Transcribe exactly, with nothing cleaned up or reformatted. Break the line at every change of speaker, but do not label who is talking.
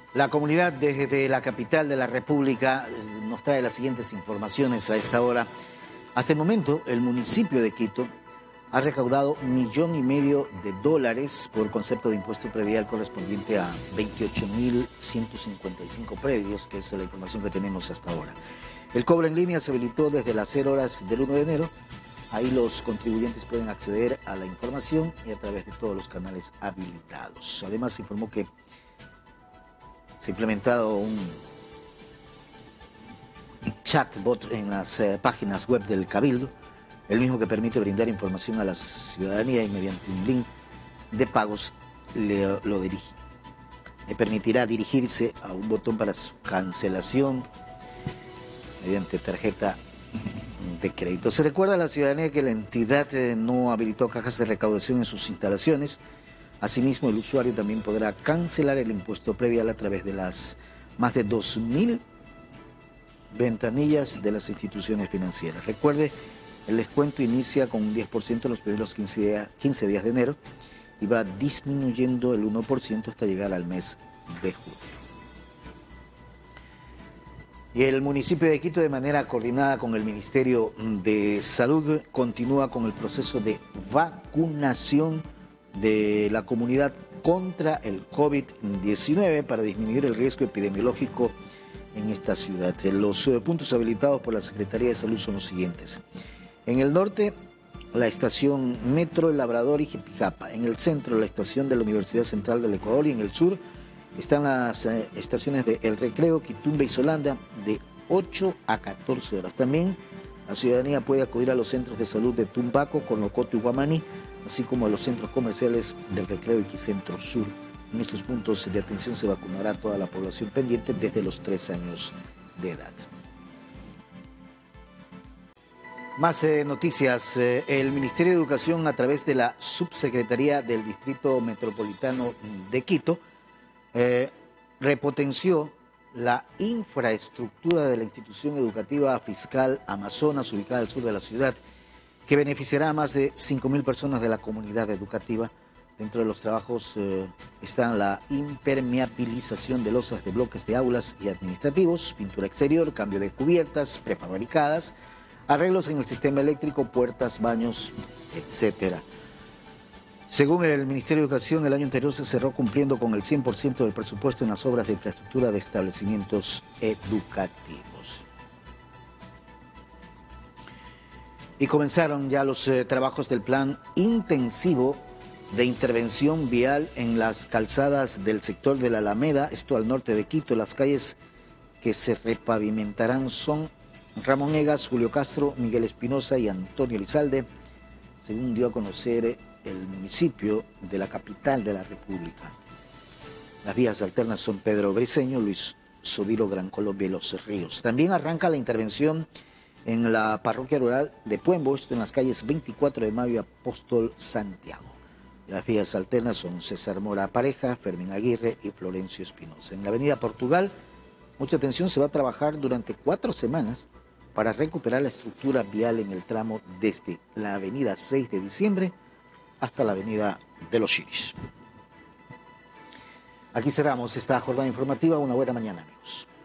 La comunidad desde la capital de la República nos trae las siguientes informaciones a esta hora. Hasta el momento, el municipio de Quito ha recaudado un millón y medio de dólares por concepto de impuesto predial correspondiente a veintiocho mil ciento cincuenta y cinco predios, que es la información que tenemos hasta ahora. El cobro en línea se habilitó desde las cero horas del uno de enero. Ahí los contribuyentes pueden acceder a la información y a través de todos los canales habilitados. Además, se informó que se ha implementado un chatbot en las eh, páginas web del Cabildo, el mismo que permite brindar información a la ciudadanía y mediante un link de pagos le, lo dirige. Le permitirá dirigirse a un botón para su cancelación mediante tarjeta de crédito. Se recuerda a la ciudadanía que la entidad eh, no habilitó cajas de recaudación en sus instalaciones. Asimismo, el usuario también podrá cancelar el impuesto predial a través de las más de dos mil ventanillas de las instituciones financieras. Recuerde, el descuento inicia con un diez por ciento en los primeros quince días de enero y va disminuyendo el uno por ciento hasta llegar al mes de julio. Y el municipio de Quito, de manera coordinada con el Ministerio de Salud, continúa con el proceso de vacunación de la comunidad contra el COVID diecinueve para disminuir el riesgo epidemiológico en esta ciudad. Los puntos habilitados por la Secretaría de Salud son los siguientes. En el norte, la estación Metro El Labrador y Jipijapa. En el centro, la estación de la Universidad Central del Ecuador. Y en el sur están las eh, estaciones de El Recreo, Quitumbe y Solanda de ocho a catorce horas. También la ciudadanía puede acudir a los centros de salud de Tumbaco, Cornocoto y Guamaní, así como a los centros comerciales del Recreo y Quicentro Sur. En estos puntos de atención se vacunará a toda la población pendiente desde los tres años de edad. Más eh, noticias. Eh, el Ministerio de Educación, a través de la Subsecretaría del Distrito Metropolitano de Quito, eh, repotenció la infraestructura de la institución educativa fiscal Amazonas, ubicada al sur de la ciudad, que beneficiará a más de cinco mil personas de la comunidad educativa. Dentro de los trabajos eh, están la impermeabilización de losas de bloques de aulas y administrativos, pintura exterior, cambio de cubiertas prefabricadas, arreglos en el sistema eléctrico, puertas, baños, etcétera. Según el Ministerio de Educación, el año anterior se cerró cumpliendo con el cien por ciento del presupuesto en las obras de infraestructura de establecimientos educativos. Y comenzaron ya los eh, trabajos del plan intensivo de intervención vial en las calzadas del sector de la Alameda, esto al norte de Quito. Las calles que se repavimentarán son Ramón Egas, Julio Castro, Miguel Espinosa y Antonio Elizalde, según dio a conocer el municipio de la capital de la República. Las vías alternas son Pedro Briceño, Luis Sodilo, Gran Colombia y Los Ríos. También arranca la intervención en la parroquia rural de Puembo, esto en las calles veinticuatro de Mayo y Apóstol Santiago. Las vías alternas son César Mora Pareja, Fermín Aguirre y Florencio Espinosa. En la avenida Portugal, mucha atención, se va a trabajar durante cuatro semanas para recuperar la estructura vial en el tramo desde la avenida seis de diciembre hasta la avenida de los Chiris. Aquí cerramos esta jornada informativa. Una buena mañana, amigos.